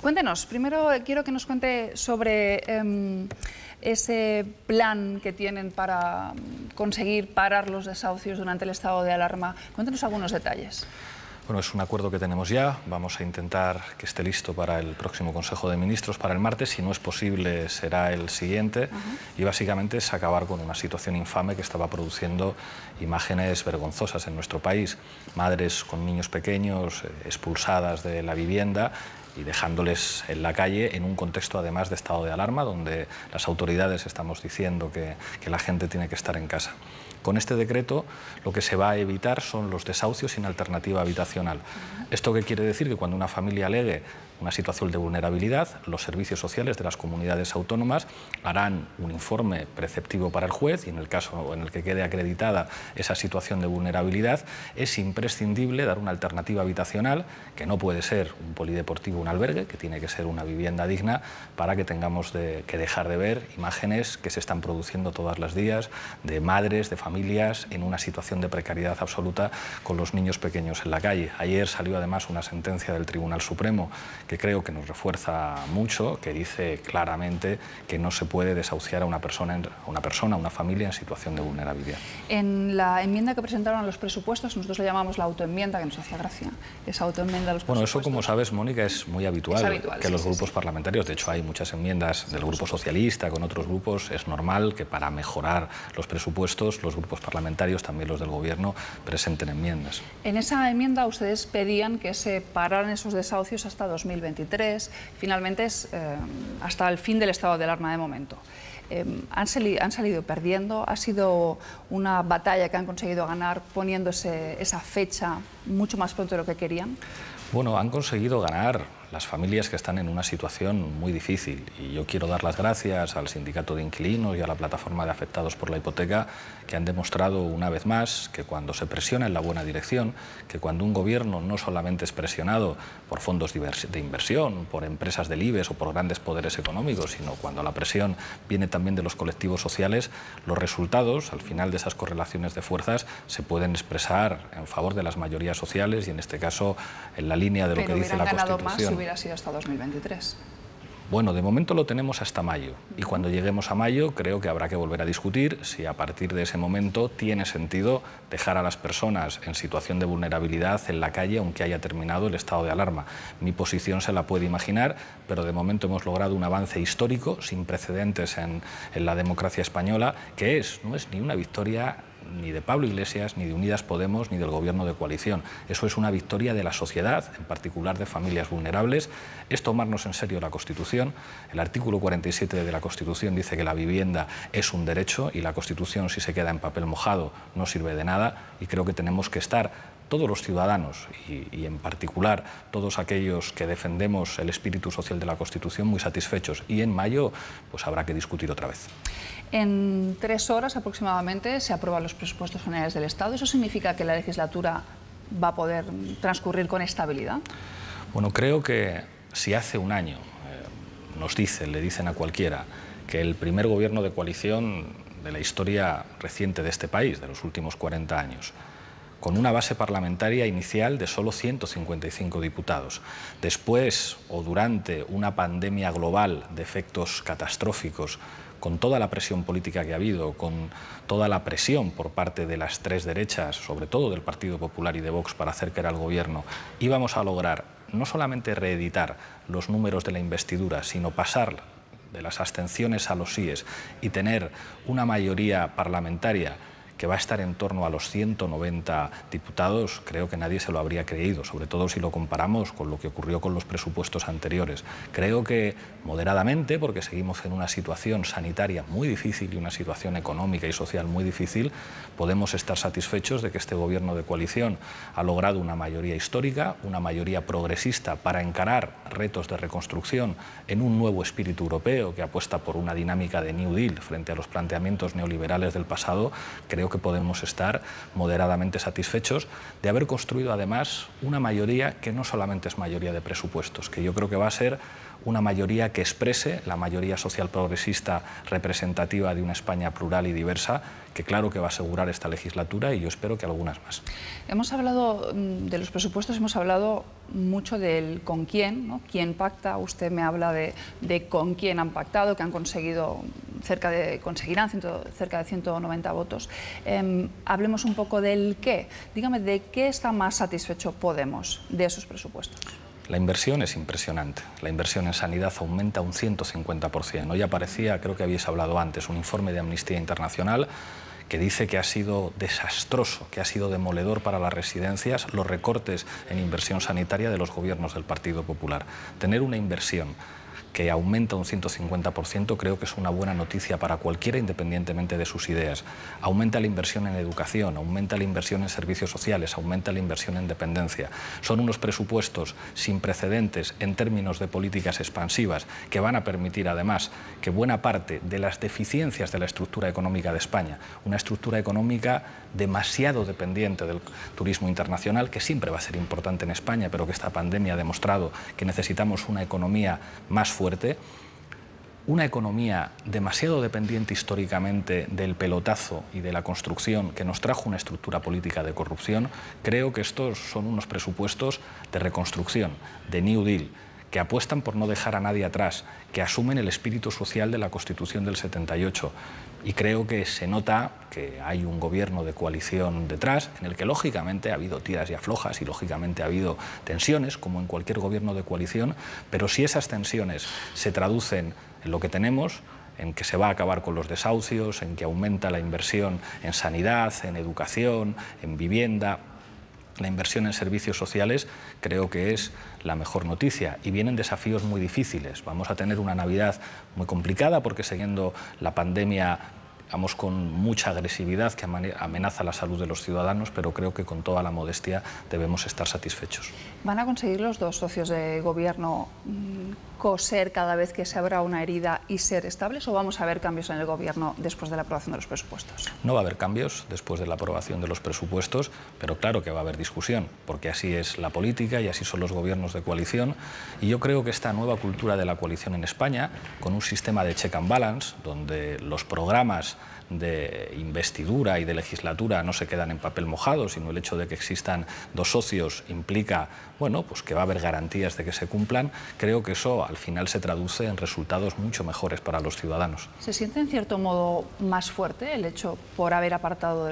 Cuéntenos, primero quiero que nos cuente sobre ese plan que tienen para conseguir parar los desahucios durante el estado de alarma. Cuéntenos algunos detalles. Bueno, es un acuerdo que tenemos ya. Vamos a intentar que esté listo para el próximo Consejo de Ministros, para el martes. Si no es posible, será el siguiente. Y básicamente es acabar con una situación infame que estaba produciendo imágenes vergonzosas en nuestro país. Madres con niños pequeños expulsadas de la vivienda y dejándoles en la calle en un contexto además de estado de alarma, donde las autoridades estamos diciendo que la gente tiene que estar en casa. Con este decreto lo que se va a evitar son los desahucios sin alternativa habitacional. ¿Esto qué quiere decir? Que cuando una familia alegue una situación de vulnerabilidad, los servicios sociales de las comunidades autónomas harán un informe preceptivo para el juez y en el caso en el que quede acreditada esa situación de vulnerabilidad es imprescindible dar una alternativa habitacional que no puede ser un polideportivo, un albergue, que tiene que ser una vivienda digna para que tengamos que dejar de ver imágenes que se están produciendo todos los días de madres, de familias en una situación de precariedad absoluta con los niños pequeños en la calle. Ayer salió además una sentencia del Tribunal Supremo que creo que nos refuerza mucho, que dice claramente que no se puede desahuciar a una persona, una familia en situación de vulnerabilidad. En la enmienda que presentaron a los presupuestos, nosotros le llamamos la autoenmienda, que nos hacía gracia, esa autoenmienda a los presupuestos. Bueno, eso como sabes, Mónica, es muy habitual, que sí, los grupos parlamentarios, de hecho hay muchas enmiendas del Grupo Socialista con otros grupos, es normal que para mejorar los presupuestos los grupos parlamentarios, también los del Gobierno, presenten enmiendas. En esa enmienda ustedes pedían que se pararan esos desahucios hasta 2023, finalmente es hasta el fin del estado de alarma de momento. Han salido perdiendo, ha sido una batalla que han conseguido ganar poniéndose esa fecha mucho más pronto de lo que querían. Bueno, han conseguido ganar las familias que están en una situación muy difícil y yo quiero dar las gracias al Sindicato de Inquilinos y a la Plataforma de Afectados por la Hipoteca que han demostrado una vez más que cuando se presiona en la buena dirección, que cuando un gobierno no solamente es presionado por fondos de inversión, por empresas del IBEX o por grandes poderes económicos, sino cuando la presión viene también de los colectivos sociales, los resultados, al final de esas correlaciones de fuerzas, se pueden expresar en favor de las mayorías sociales y en este caso en la línea de lo que dice la Constitución. Hubiera sido hasta 2023. Bueno, de momento lo tenemos hasta mayo y cuando lleguemos a mayo creo que habrá que volver a discutir si a partir de ese momento tiene sentido dejar a las personas en situación de vulnerabilidad en la calle aunque haya terminado el estado de alarma. Mi posición se la puede imaginar, pero de momento hemos logrado un avance histórico sin precedentes en la democracia española que no es ni una victoria ni de Pablo Iglesias, ni de Unidas Podemos, ni del Gobierno de coalición. Eso es una victoria de la sociedad, en particular de familias vulnerables. Es tomarnos en serio la Constitución. El artículo 47 de la Constitución dice que la vivienda es un derecho y la Constitución, si se queda en papel mojado, no sirve de nada y creo que tenemos que estar todos los ciudadanos y en particular todos aquellos que defendemos el espíritu social de la Constitución muy satisfechos y en mayo pues habrá que discutir otra vez. En 3 horas aproximadamente se aprueban los presupuestos generales del Estado. ¿Eso significa que la legislatura va a poder transcurrir con estabilidad? Bueno, creo que si hace un año le dicen a cualquiera que el primer gobierno de coalición de la historia reciente de este país, de los últimos 40 años, con una base parlamentaria inicial de solo 155 diputados. Después o durante una pandemia global de efectos catastróficos, con toda la presión política que ha habido, con toda la presión por parte de las tres derechas, sobre todo del Partido Popular y de Vox, para hacer caer al gobierno, íbamos a lograr no solamente reeditar los números de la investidura, sino pasar de las abstenciones a los síes y tener una mayoría parlamentaria que va a estar en torno a los 190 diputados, creo que nadie se lo habría creído, sobre todo si lo comparamos con lo que ocurrió con los presupuestos anteriores. Creo que moderadamente, porque seguimos en una situación sanitaria muy difícil y una situación económica y social muy difícil, podemos estar satisfechos de que este gobierno de coalición ha logrado una mayoría histórica, una mayoría progresista para encarar retos de reconstrucción en un nuevo espíritu europeo que apuesta por una dinámica de New Deal frente a los planteamientos neoliberales del pasado. Creo que podemos estar moderadamente satisfechos de haber construido además una mayoría que no solamente es mayoría de presupuestos, que yo creo que va a ser una mayoría que exprese la mayoría social progresista representativa de una España plural y diversa, que claro que va a asegurar esta legislatura y yo espero que algunas más. Hemos hablado de los presupuestos, hemos hablado mucho del con quién, ¿no? ¿Quién pacta? Usted me habla de con quién han pactado, que han conseguido conseguirán cerca de 190 votos. Hablemos un poco del qué. Dígame, ¿de qué está más satisfecho Podemos de esos presupuestos? La inversión es impresionante. La inversión en sanidad aumenta un 150%. Hoy aparecía, creo que habéis hablado antes, un informe de Amnistía Internacional que dice que ha sido desastroso, que ha sido demoledor para las residencias los recortes en inversión sanitaria de los gobiernos del Partido Popular. Tener una inversión que aumenta un 150%, creo que es una buena noticia para cualquiera, independientemente de sus ideas. Aumenta la inversión en educación, aumenta la inversión en servicios sociales, aumenta la inversión en dependencia. Son unos presupuestos sin precedentes en términos de políticas expansivas que van a permitir, además, que buena parte de las deficiencias de la estructura económica de España, una estructura económica demasiado dependiente del turismo internacional, que siempre va a ser importante en España, pero que esta pandemia ha demostrado que necesitamos una economía más fuerte, una economía demasiado dependiente históricamente del pelotazo y de la construcción que nos trajo una estructura política de corrupción. Creo que estos son unos presupuestos de reconstrucción, de New Deal, que apuestan por no dejar a nadie atrás, que asumen el espíritu social de la Constitución del 78. Y creo que se nota que hay un gobierno de coalición detrás, en el que lógicamente ha habido tiras y aflojas y lógicamente ha habido tensiones, como en cualquier gobierno de coalición, pero si esas tensiones se traducen en lo que tenemos, en que se va a acabar con los desahucios, en que aumenta la inversión en sanidad, en educación, en vivienda, la inversión en servicios sociales, creo que es la mejor noticia. Y vienen desafíos muy difíciles. Vamos a tener una Navidad muy complicada porque siguiendo la pandemia vamos con mucha agresividad que amenaza la salud de los ciudadanos, pero creo que con toda la modestia debemos estar satisfechos. ¿Van a conseguir los dos socios de gobierno coser cada vez que se abra una herida y ser estables, o vamos a ver cambios en el gobierno después de la aprobación de los presupuestos? No va a haber cambios después de la aprobación de los presupuestos, pero claro que va a haber discusión, porque así es la política y así son los gobiernos de coalición. Y yo creo que esta nueva cultura de la coalición en España, con un sistema de check and balance, donde los programas de investidura y de legislatura no se quedan en papel mojado, sino el hecho de que existan dos socios implica, bueno, pues que va a haber garantías de que se cumplan. Creo que eso al final se traduce en resultados mucho mejores para los ciudadanos. ¿Se siente en cierto modo más fuerte el hecho por haber apartado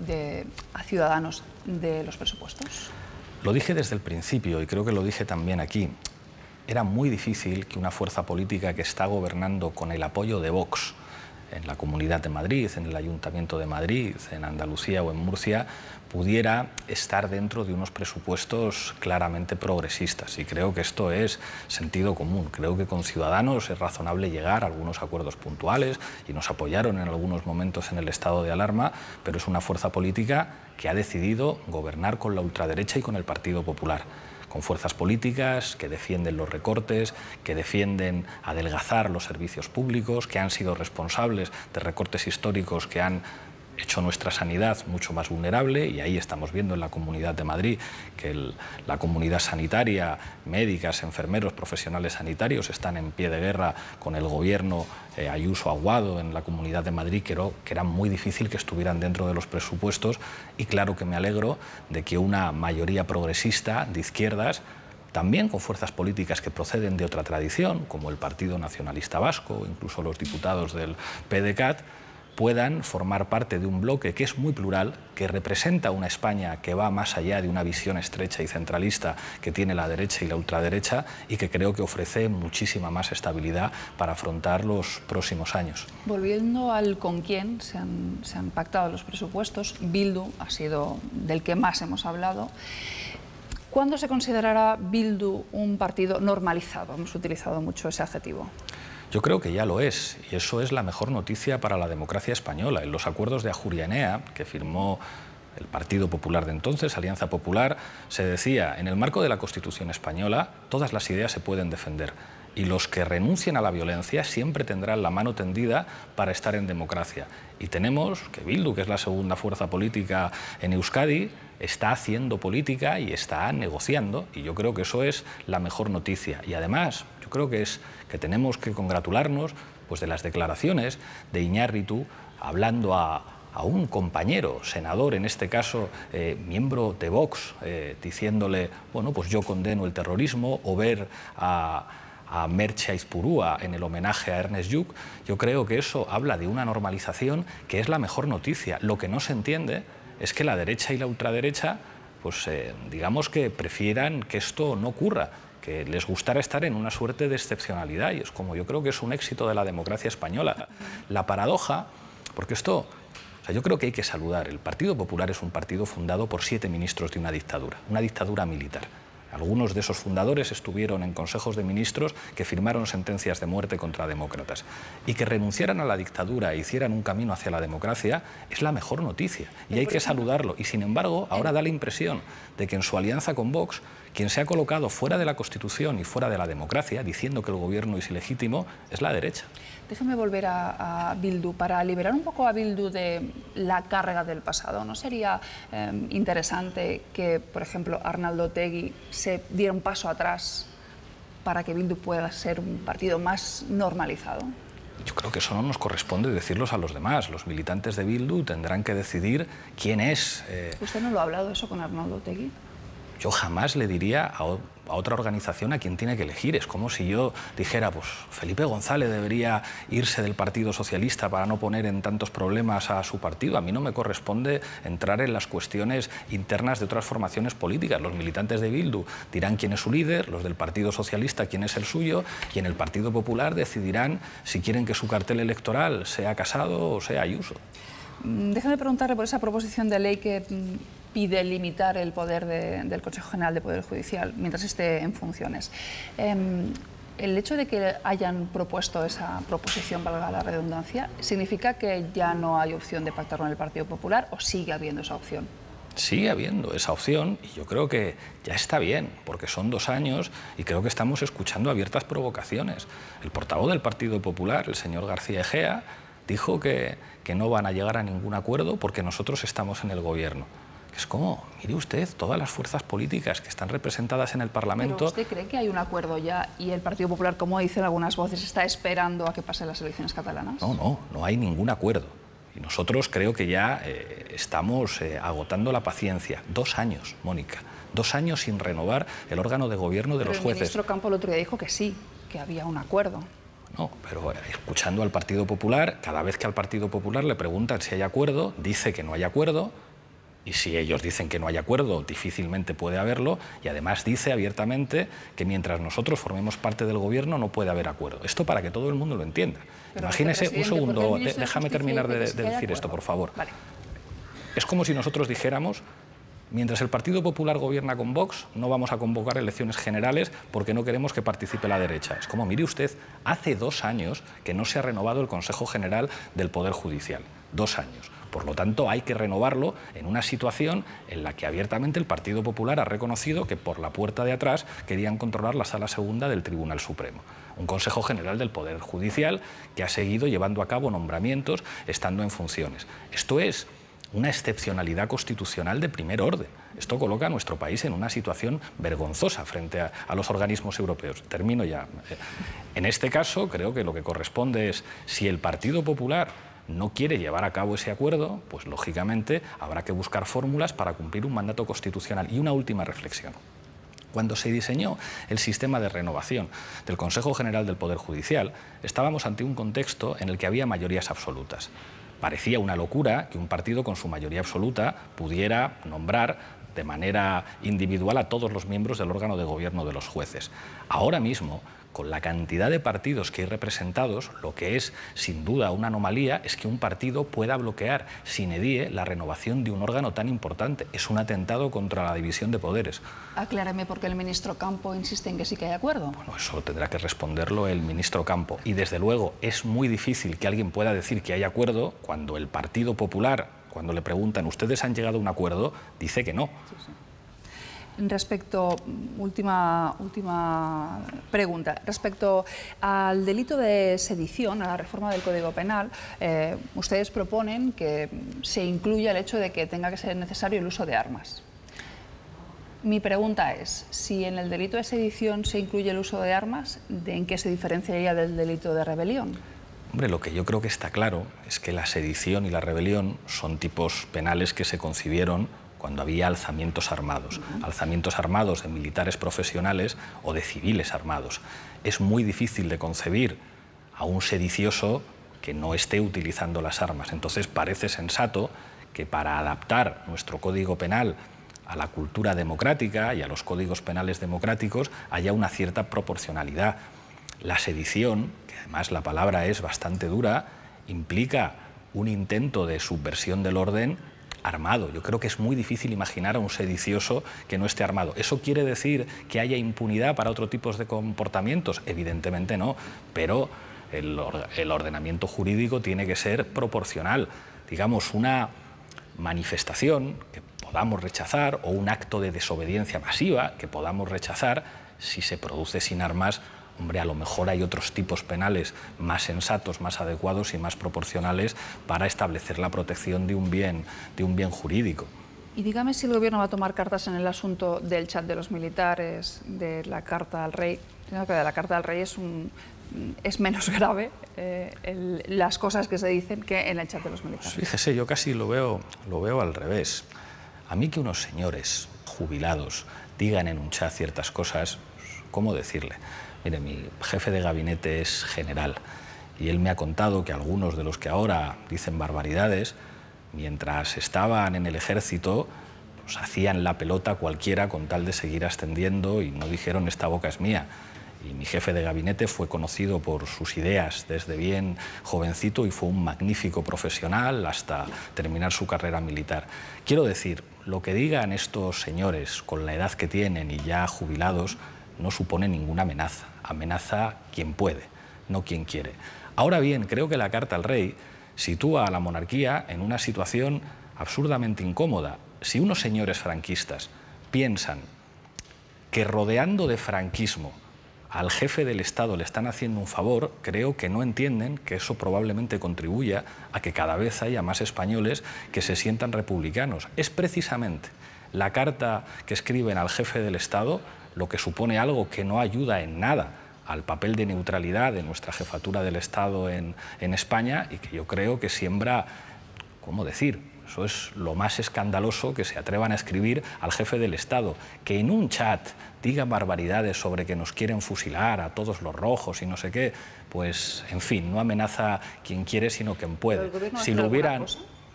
a Ciudadanos de los presupuestos? Lo dije desde el principio y creo que lo dije también aquí. Era muy difícil que una fuerza política que está gobernando con el apoyo de Vox en la Comunidad de Madrid, en el Ayuntamiento de Madrid, en Andalucía o en Murcia, pudiera estar dentro de unos presupuestos claramente progresistas. Y creo que esto es sentido común. Creo que con Ciudadanos es razonable llegar a algunos acuerdos puntuales y nos apoyaron en algunos momentos en el estado de alarma, pero es una fuerza política que ha decidido gobernar con la ultraderecha y con el Partido Popular, con fuerzas políticas que defienden los recortes, que defienden adelgazar los servicios públicos, que han sido responsables de recortes históricos que han hecho nuestra sanidad mucho más vulnerable, y ahí estamos viendo en la Comunidad de Madrid que la comunidad sanitaria, médicas, enfermeros, profesionales sanitarios están en pie de guerra con el gobierno Ayuso-Aguado en la Comunidad de Madrid, que era muy difícil que estuvieran dentro de los presupuestos, y claro que me alegro de que una mayoría progresista de izquierdas, también con fuerzas políticas que proceden de otra tradición, como el Partido Nacionalista Vasco o incluso los diputados del PDeCAT, puedan formar parte de un bloque que es muy plural, que representa una España que va más allá de una visión estrecha y centralista que tiene la derecha y la ultraderecha, y que creo que ofrece muchísima más estabilidad para afrontar los próximos años. Volviendo al con quién se han pactado los presupuestos, Bildu ha sido del que más hemos hablado. ¿Cuándo se considerará Bildu un partido normalizado? Hemos utilizado mucho ese adjetivo. Yo creo que ya lo es, y eso es la mejor noticia para la democracia española. En los acuerdos de Ajuria Enea, que firmó el Partido Popular de entonces, Alianza Popular, se decía, en el marco de la Constitución española, todas las ideas se pueden defender. Y los que renuncien a la violencia siempre tendrán la mano tendida para estar en democracia. Y tenemos que Bildu, que es la segunda fuerza política en Euskadi, está haciendo política y está negociando, y yo creo que eso es la mejor noticia. Y además, yo creo que tenemos que congratularnos pues, de las declaraciones de Iñárritu hablando a un compañero, senador, en este caso miembro de Vox, diciéndole, bueno, pues yo condeno el terrorismo, o ver a Merche Aizpurúa en el homenaje a Ernest Lluch. Yo creo que eso habla de una normalización que es la mejor noticia. Lo que no se entiende es que la derecha y la ultraderecha, pues digamos que prefieran que esto no ocurra, que les gustara estar en una suerte de excepcionalidad, y es como yo creo que es un éxito de la democracia española. La paradoja, porque esto, o sea, yo creo que hay que saludar. El Partido Popular es un partido fundado por 7 ministros de una dictadura militar. Algunos de esos fundadores estuvieron en consejos de ministros que firmaron sentencias de muerte contra demócratas. Y que renunciaran a la dictadura e hicieran un camino hacia la democracia es la mejor noticia. Y hay que saludarlo. Y sin embargo, ahora da la impresión de que en su alianza con Vox, quien se ha colocado fuera de la Constitución y fuera de la democracia, diciendo que el gobierno es ilegítimo, es la derecha. Déjame volver a Bildu, para liberar un poco a Bildu de la carga del pasado. ¿No sería interesante que, por ejemplo, Arnaldo Otegi se diera un paso atrás para que Bildu pueda ser un partido más normalizado? Yo creo que eso no nos corresponde decirlos a los demás. Los militantes de Bildu tendrán que decidir quién es. ¿Usted no lo ha hablado eso con Arnaldo Otegi? Yo jamás le diría a otra organización a quien tiene que elegir. Es como si yo dijera, pues Felipe González debería irse del Partido Socialista para no poner en tantos problemas a su partido. A mí no me corresponde entrar en las cuestiones internas de otras formaciones políticas. Los militantes de Bildu dirán quién es su líder, los del Partido Socialista quién es el suyo, y en el Partido Popular decidirán si quieren que su cartel electoral sea Casado o sea Ayuso. Déjame preguntarle por esa proposición de ley que pide limitar el poder del Consejo General de Poder Judicial mientras esté en funciones. El hecho de que hayan propuesto esa proposición, valga la redundancia, ¿significa que ya no hay opción de pactar con el Partido Popular o sigue habiendo esa opción? Sigue habiendo esa opción, y yo creo que ya está bien, porque son 2 años y creo que estamos escuchando abiertas provocaciones. El portavoz del Partido Popular, el señor García Egea, dijo que no van a llegar a ningún acuerdo porque nosotros estamos en el gobierno. Es como, mire usted, todas las fuerzas políticas que están representadas en el Parlamento... ¿Pero usted cree que hay un acuerdo ya y el Partido Popular, como dicen algunas voces, está esperando a que pasen las elecciones catalanas? No hay ningún acuerdo. Y nosotros creo que ya estamos agotando la paciencia. 2 años, Mónica. 2 años sin renovar el órgano de gobierno de los jueces. El ministro Campo el otro día dijo que sí, que había un acuerdo. No, pero escuchando al Partido Popular, cada vez que al Partido Popular le preguntan si hay acuerdo, dice que no hay acuerdo. Y si ellos dicen que no hay acuerdo, difícilmente puede haberlo, y además dice abiertamente que mientras nosotros formemos parte del gobierno no puede haber acuerdo. Esto para que todo el mundo lo entienda. Pero imagínese, un segundo, déjame terminar de decir esto, por favor. Vale. Es como si nosotros dijéramos, mientras el Partido Popular gobierna con Vox, no vamos a convocar elecciones generales porque no queremos que participe la derecha. Es como, mire usted, hace 2 años que no se ha renovado el Consejo General del Poder Judicial. 2 años. Por lo tanto, hay que renovarlo en una situación en la que abiertamente el Partido Popular ha reconocido que por la puerta de atrás querían controlar la Sala Segunda del Tribunal Supremo. Un Consejo General del Poder Judicial que ha seguido llevando a cabo nombramientos estando en funciones. Esto es una excepcionalidad constitucional de primer orden. Esto coloca a nuestro país en una situación vergonzosa frente a los organismos europeos. Termino ya. En este caso, creo que lo que corresponde es, si el Partido Popular no quiere llevar a cabo ese acuerdo, pues lógicamente habrá que buscar fórmulas para cumplir un mandato constitucional. Y una última reflexión. Cuando se diseñó el sistema de renovación del Consejo General del Poder Judicial, estábamos ante un contexto en el que había mayorías absolutas. Parecía una locura que un partido con su mayoría absoluta pudiera nombrar de manera individual a todos los miembros del órgano de gobierno de los jueces. Ahora mismo, con la cantidad de partidos que hay representados, lo que es sin duda una anomalía es que un partido pueda bloquear sine die la renovación de un órgano tan importante. Es un atentado contra la división de poderes. Acláreme por qué el ministro Campo insiste en que sí que hay acuerdo. Bueno, eso tendrá que responderlo el ministro Campo. Y desde luego es muy difícil que alguien pueda decir que hay acuerdo cuando el Partido Popular, cuando le preguntan ¿ustedes han llegado a un acuerdo?, dice que no. Sí, sí. Última pregunta. Respecto al delito de sedición, a la reforma del Código Penal, ustedes proponen que se incluya el hecho de que tenga que ser necesario el uso de armas. Mi pregunta es, si en el delito de sedición se incluye el uso de armas, ¿en qué se diferenciaría del delito de rebelión? Hombre, lo que yo creo que está claro es que la sedición y la rebelión son tipos penales que se concibieron cuando había alzamientos armados de militares profesionales o de civiles armados. Es muy difícil de concebir a un sedicioso que no esté utilizando las armas. Entonces parece sensato que para adaptar nuestro Código Penal a la cultura democrática y a los códigos penales democráticos haya una cierta proporcionalidad. La sedición, que además la palabra es bastante dura, implica un intento de subversión del orden armado. Yo creo que es muy difícil imaginar a un sedicioso que no esté armado. ¿Eso quiere decir que haya impunidad para otro tipo de comportamientos? Evidentemente no, pero el ordenamiento jurídico tiene que ser proporcional. Digamos, una manifestación que podamos rechazar o un acto de desobediencia masiva que podamos rechazar, si se produce sin armas, hombre, a lo mejor hay otros tipos penales más sensatos, más adecuados y más proporcionales para establecer la protección de un bien jurídico. Y dígame si el Gobierno va a tomar cartas en el asunto del chat de los militares, de la carta al rey. Creo que de la carta al rey es menos grave las cosas que se dicen que en el chat de los militares. Pues fíjese, yo casi lo veo al revés. A mí que unos señores jubilados digan en un chat ciertas cosas, ¿cómo decirle? Mire, mi jefe de gabinete es general y él me ha contado que algunos de los que ahora dicen barbaridades, mientras estaban en el ejército, pues hacían la pelota cualquiera con tal de seguir ascendiendo y no dijeron esta boca es mía. Y mi jefe de gabinete fue conocido por sus ideas desde bien jovencito y fue un magnífico profesional hasta terminar su carrera militar. Quiero decir, lo que digan estos señores con la edad que tienen y ya jubilados no supone ninguna amenaza. Amenaza quien puede, no quien quiere. Ahora bien, creo que la carta al rey sitúa a la monarquía en una situación absurdamente incómoda. Si unos señores franquistas piensan que rodeando de franquismo al jefe del Estado le están haciendo un favor, creo que no entienden que eso probablemente contribuya a que cada vez haya más españoles que se sientan republicanos. Es precisamente la carta que escriben al jefe del Estado lo que supone algo que no ayuda en nada al papel de neutralidad de nuestra jefatura del Estado en España y que yo creo que siembra, ¿cómo decir? Eso es lo más escandaloso que se atrevan a escribir al jefe del Estado. Que en un chat diga barbaridades sobre que nos quieren fusilar a todos los rojos y no sé qué, pues, en fin, no amenaza quien quiere sino quien puede. Si lo hubieran...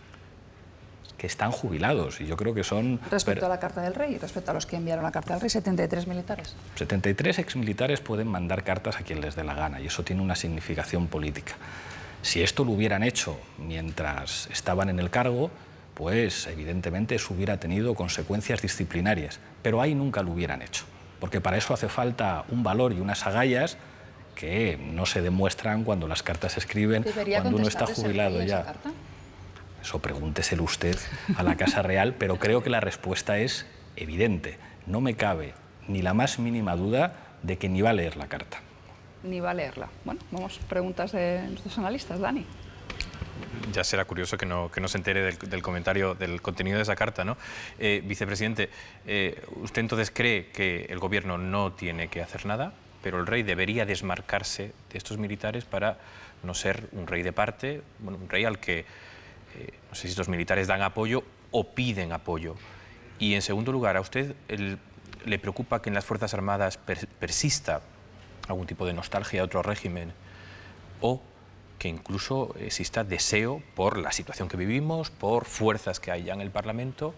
que están jubilados y yo creo que son... Respecto a la Carta del Rey, respecto a los que enviaron la Carta del Rey, 73 militares. 73 exmilitares pueden mandar cartas a quien les dé la gana y eso tiene una significación política. Si esto lo hubieran hecho mientras estaban en el cargo, pues evidentemente eso hubiera tenido consecuencias disciplinarias, pero ahí nunca lo hubieran hecho, porque para eso hace falta un valor y unas agallas que no se demuestran cuando las cartas se escriben, cuando uno está jubilado ya. Eso pregúnteselo usted a la Casa Real, pero creo que la respuesta es evidente. No me cabe ni la más mínima duda de que ni va a leer la carta. Ni va a leerla. Bueno, vamos, preguntas de nuestros analistas. Dani. Ya será curioso que no se entere del comentario, del contenido de esa carta, ¿no? Vicepresidente, ¿usted entonces cree que el Gobierno no tiene que hacer nada, pero el rey debería desmarcarse de estos militares para no ser un rey de parte, bueno, un rey al que... no sé si estos militares dan apoyo o piden apoyo? Y en segundo lugar, ¿a usted le preocupa que en las Fuerzas Armadas persista algún tipo de nostalgia a otro régimen o que incluso exista deseo por la situación que vivimos, por fuerzas que hay ya en el Parlamento,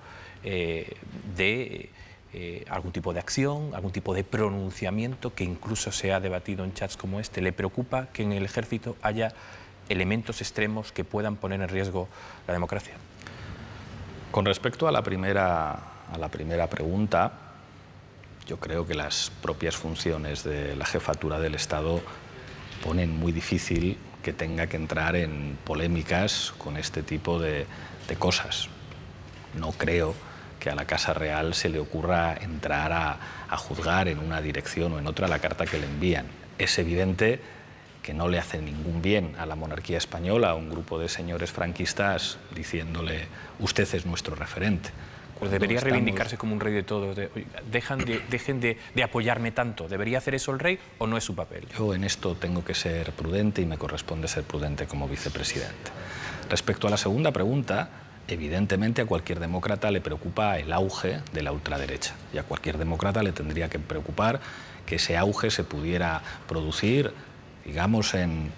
de algún tipo de acción, algún tipo de pronunciamiento que incluso se ha debatido en chats como este? ¿Le preocupa que en el Ejército haya elementos extremos que puedan poner en riesgo la democracia? Con respecto a la primera pregunta, yo creo que las propias funciones de la jefatura del Estado ponen muy difícil que tenga que entrar en polémicas con este tipo de cosas. No creo que a la Casa Real se le ocurra entrar a juzgar en una dirección o en otra la carta que le envían. Es evidente que no le hace ningún bien a la monarquía española a un grupo de señores franquistas diciéndole usted es nuestro referente. Pues debería reivindicarse como un rey de todos. Dejen de apoyarme tanto. ¿Debería hacer eso el rey o no es su papel? Yo en esto tengo que ser prudente y me corresponde ser prudente como vicepresidente. Respecto a la segunda pregunta, evidentemente a cualquier demócrata le preocupa el auge de la ultraderecha y a cualquier demócrata le tendría que preocupar que ese auge se pudiera producir, digamos, en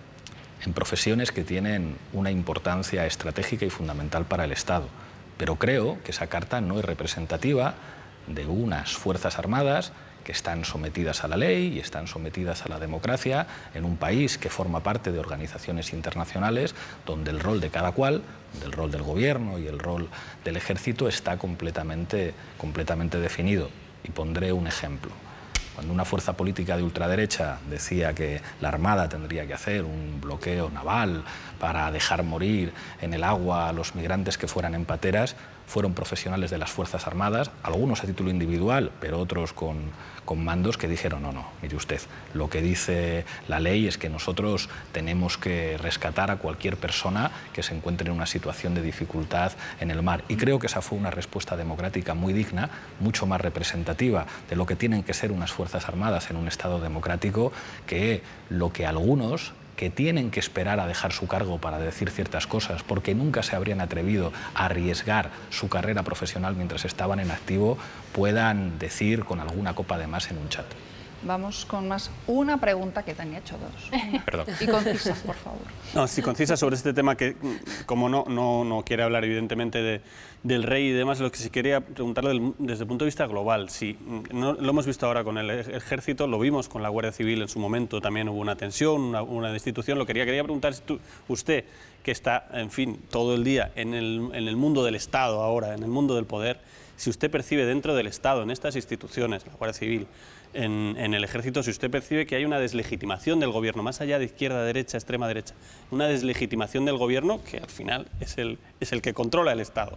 profesiones que tienen una importancia estratégica y fundamental para el Estado. Pero creo que esa carta no es representativa de unas Fuerzas Armadas que están sometidas a la ley y están sometidas a la democracia en un país que forma parte de organizaciones internacionales donde el rol de cada cual, el rol del gobierno y el rol del ejército está completamente definido. Y pondré un ejemplo. Cuando una fuerza política de ultraderecha decía que la Armada tendría que hacer un bloqueo naval para dejar morir en el agua a los migrantes que fueran en pateras, fueron profesionales de las Fuerzas Armadas, algunos a título individual, pero otros con mandos que dijeron no, mire usted, lo que dice la ley es que nosotros tenemos que rescatar a cualquier persona que se encuentre en una situación de dificultad en el mar. Y creo que esa fue una respuesta democrática muy digna, mucho más representativa de lo que tienen que ser unas Fuerzas Armadas en un Estado democrático que lo que algunos que tienen que esperar a dejar su cargo para decir ciertas cosas porque nunca se habrían atrevido a arriesgar su carrera profesional mientras estaban en activo, puedan decir con alguna copa de más en un chat. Vamos con más. Una pregunta que te han hecho dos. Perdón. Y concisa, por favor. No, sí, concisa sobre este tema que, como no quiere hablar evidentemente del rey y demás, lo que sí quería preguntarle desde el punto de vista global. Si lo hemos visto ahora con el ejército, lo vimos con la Guardia Civil en su momento, también hubo una tensión, una destitución. Lo quería preguntar, usted, que está, en fin, todo el día en el mundo del Estado ahora, en el mundo del poder, si usted percibe dentro del Estado, en estas instituciones, la Guardia Civil, en el ejército, si usted percibe que hay una deslegitimación del gobierno, más allá de izquierda, derecha, extrema derecha, una deslegitimación del gobierno que al final es el que controla el Estado.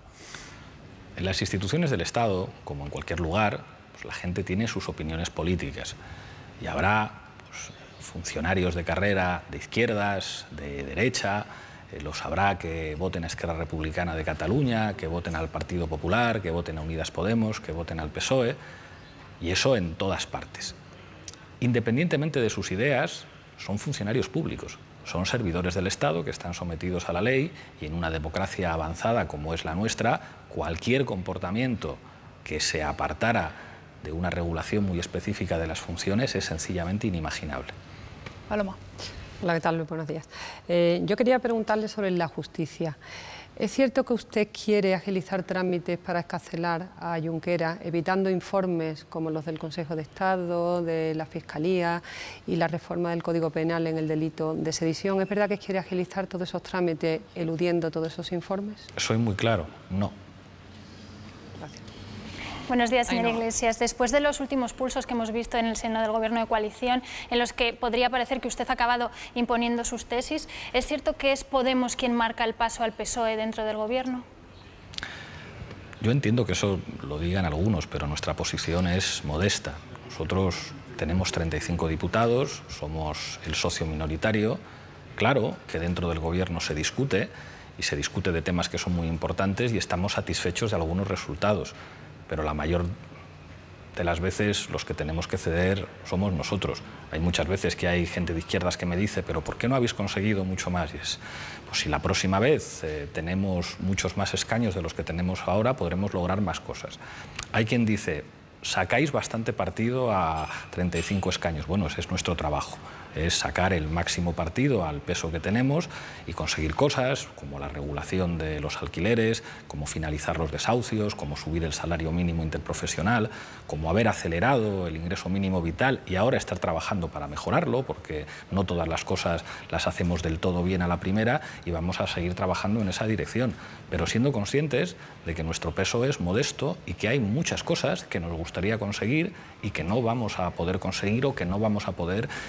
En las instituciones del Estado, como en cualquier lugar, pues la gente tiene sus opiniones políticas y habrá funcionarios de carrera de izquierdas, de derecha, los habrá que voten a Esquerra Republicana de Cataluña, que voten al Partido Popular, que voten a Unidas Podemos, que voten al PSOE, y eso en todas partes. Independientemente de sus ideas, son funcionarios públicos, son servidores del Estado que están sometidos a la ley y en una democracia avanzada como es la nuestra, cualquier comportamiento que se apartara de una regulación muy específica de las funciones es sencillamente inimaginable. Paloma. Hola, ¿qué tal? Buenos días. Yo quería preguntarle sobre la justicia. ¿Es cierto que usted quiere agilizar trámites para excarcelar a Junqueras, evitando informes como los del Consejo de Estado, de la Fiscalía y la reforma del Código Penal en el delito de sedición? ¿Es verdad que quiere agilizar todos esos trámites eludiendo todos esos informes? Soy muy claro, no. Buenos días, señora Iglesias. Después de los últimos pulsos que hemos visto en el seno del Gobierno de coalición, en los que podría parecer que usted ha acabado imponiendo sus tesis, ¿es cierto que es Podemos quien marca el paso al PSOE dentro del Gobierno? Yo entiendo que eso lo digan algunos, pero nuestra posición es modesta. Nosotros tenemos 35 diputados, somos el socio minoritario. Claro que dentro del Gobierno se discute, y se discute de temas que son muy importantes y estamos satisfechos de algunos resultados. Pero la mayor de las veces los que tenemos que ceder somos nosotros. Hay muchas veces que hay gente de izquierdas que me dice, pero ¿por qué no habéis conseguido mucho más? Y es, pues si la próxima vez tenemos muchos más escaños de los que tenemos ahora, podremos lograr más cosas. Hay quien dice, sacáis bastante partido a 35 escaños. Bueno, ese es nuestro trabajo. Es sacar el máximo partido al peso que tenemos y conseguir cosas como la regulación de los alquileres, como finalizar los desahucios, como subir el salario mínimo interprofesional, como haber acelerado el ingreso mínimo vital y ahora estar trabajando para mejorarlo, porque no todas las cosas las hacemos del todo bien a la primera y vamos a seguir trabajando en esa dirección, pero siendo conscientes de que nuestro peso es modesto y que hay muchas cosas que nos gustaría conseguir y que no vamos a poder conseguir o que no vamos a poder llegar tal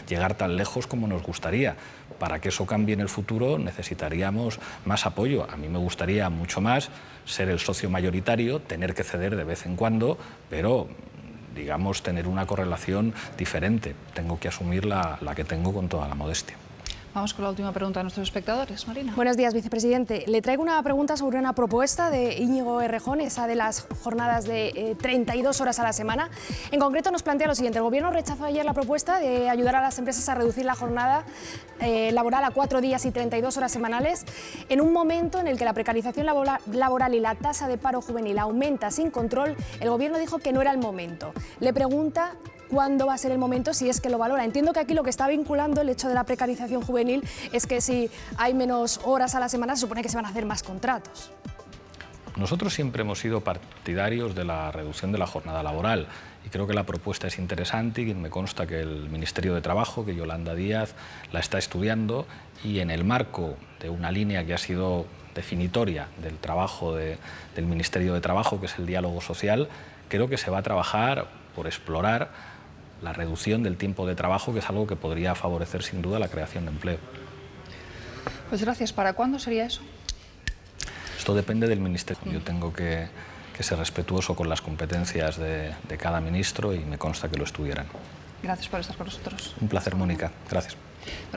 tan lejos como nos gustaría. Para que eso cambie en el futuro necesitaríamos más apoyo. A mí me gustaría mucho más ser el socio mayoritario, tener que ceder de vez en cuando, pero digamos tener una correlación diferente. Tengo que asumir la que tengo con toda la modestia. Vamos con la última pregunta de nuestros espectadores. Marina. Buenos días, vicepresidente. Le traigo una pregunta sobre una propuesta de Íñigo Errejón, esa de las jornadas de 32 horas a la semana. En concreto nos plantea lo siguiente: el Gobierno rechazó ayer la propuesta de ayudar a las empresas a reducir la jornada laboral a 4 días y 32 horas semanales, en un momento en el que la precarización laboral y la tasa de paro juvenil aumenta sin control. El Gobierno dijo que no era el momento. Le pregunta ¿cuándo va a ser el momento, si es que lo valora? Entiendo que aquí lo que está vinculando el hecho de la precarización juvenil es que si hay menos horas a la semana se supone que se van a hacer más contratos. Nosotros siempre hemos sido partidarios de la reducción de la jornada laboral y creo que la propuesta es interesante y me consta que el Ministerio de Trabajo, que Yolanda Díaz la está estudiando, y en el marco de una línea que ha sido definitoria del trabajo del Ministerio de Trabajo, que es el diálogo social, creo que se va a trabajar por explorar la reducción del tiempo de trabajo, que es algo que podría favorecer sin duda la creación de empleo. Pues gracias. ¿Para cuándo sería eso? Esto depende del Ministerio. Yo tengo que ser respetuoso con las competencias de cada ministro y me consta que lo estuvieran. Gracias por estar con nosotros. Un placer, Mónica. Gracias.